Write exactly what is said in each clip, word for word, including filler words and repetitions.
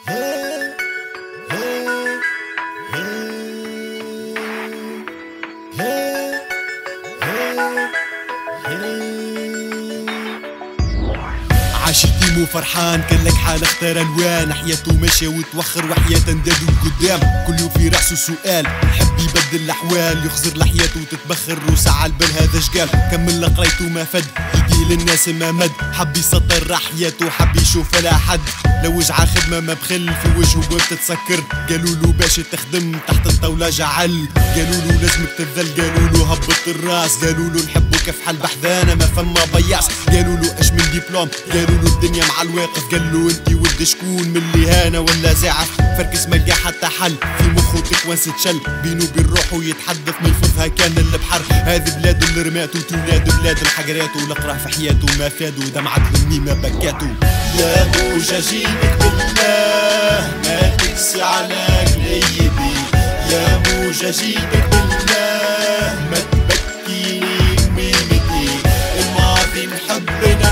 عاش تيمو فرحان كان لك حال اختار الوان، حياته ماشية وتوخر وحياته ندادو قدام، كل يوم في راسه سؤال حب يبدل الاحوال، يخزر لحياته وتتبخر وسعى البال هذا شقال، كمل قريته ما فد يدي للناس ما مد، حب يسطر حياته حب يشوف لا حد، لو وجع خدمة ما بخل في وجهه باب تتسكر، قالوا له باش تخدم تحت الطاولة جعل، قالوا له لازمك تبذل، قالوا له هبط الراس، قالوا له نحبك افحل بحذانا ما فما بياس، قالوا له اش من دبلوم، قالوا له الدنيا مع الواقف، قال له انتي ولد شكون من اللي هانا ولا زاعف، فركس ما لقى حتى حل في مخه تكوانس تشل، بينه وبين روحه يتحدث ما يفوتها كان البحر، هذه بلاد اللي رماتو تولاد بلاد الحجرات، والقرا في حياته ما فادو دمعت الميمة بكاتو. يا موجة جيبك بالله ما تكسي على قليبي، يا موجة جيبك بالله ما تبكيني بميمتي، الماضي نحب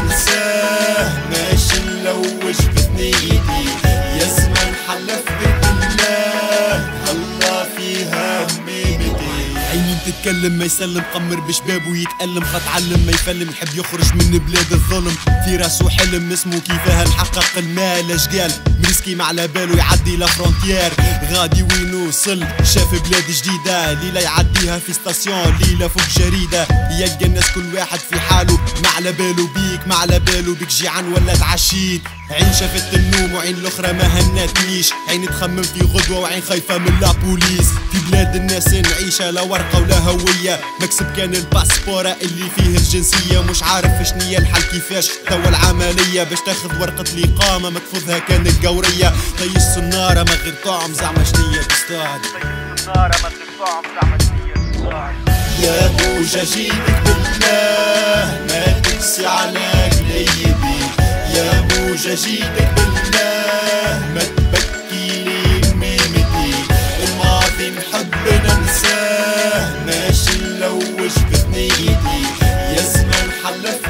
ننساه ماشي نلوج بثنيتي، يا زمان حلفت بالله هلا فيها ميمتي، عيني تتكلم ما يسلم، قمر بشبابه يتألم، خط علم ما يفلم، يحب يخرج من بلاد الظلم، في راسه حلم اسمه كيفاه نحقق المال، اشقال مريسكي ما على باله يعدي لا فرونتيير، غادي وين وصل شاف بلاد جديدة، ليلة يعديها في ستاسيون ليلة فوق جريدة، يلقى الناس كل واحد في حاله ما على باله بيك ما على باله بيك جيعان ولا تعشيت، عين شافت النوم وعين الاخرى ما هنتنيش، عين تخمم في غدوة وعين خايفة من لابوليس، في بلاد الناس نعيشها لا ورقة ولا هوية، مكسب كان الباسبورة اللي فيه الجنسية، مش عارف شنية الحل كيفاش توا العملية، باش تاخذ ورقة الإقامة مكفوذها كان القورية، طيش السنارة ما غير طعم زعما شنية تصطاد، طيش السنارة ما غير طعم زعما شنية تصطاد. يا موجة جيبك بالله ما تكسي على قليبي، يا موجة جيبك بالله ما تبكيني بميمتي، الماضي نحب ننساه ماشي نلوج بثنيتي، يا زمان حلفت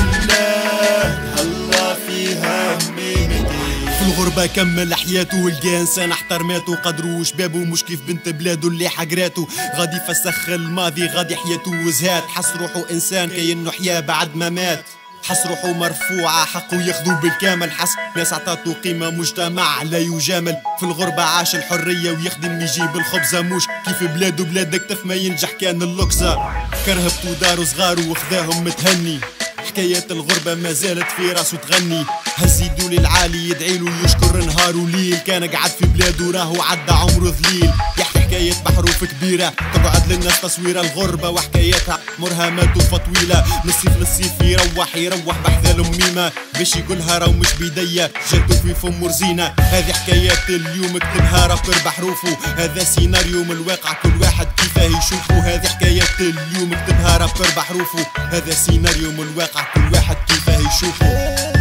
بالله هلا فيها ميمتي، في الغربة كمل حياته ولقى انسان احترماته، قدروا شبابه مش كيف بنت بلاده اللي حقراته، غادي فسخ الماضي غادي حياته وزهات، حس روحه انسان كأنه حيا بعد ما مات، حس روحه مرفوعة حقه ياخذو بالكامل، حس ناس عطاتو قيمة مجتمع لا يجامل، في الغربة عاش الحرية ويخدم يجيب الخبزة، مش كيف بلادو بلاد كتف ما ينجح كان اللوكسة، كرهبتو دارو صغارو وخذاهم متهني، حكايات الغربة ما زالت في راسو تغني، هز يدو للعالي يدعيلو يشكر نهار وليل، كان قعد في بلادو راهو عدى عمره ذليل، يحكي حكاية بحروف كبيرة تقعد للناس تصوير الغربة وحكاياتها مرهمات وفطويلة، من الصيف للصيف يروح يروح بحذال ميمة، باش يقولها راهو مش بيديا جاتو في فم رزينة، هذه حكايات اليوم كتبها رابر بحروفه، هذا سيناريو من الواقع كل واحد كيفاه يشوفه، هذه حكايات اليوم كتبها رابر بحروفه، هذا سيناريو من الواقع كل واحد كيفاه يشوفه.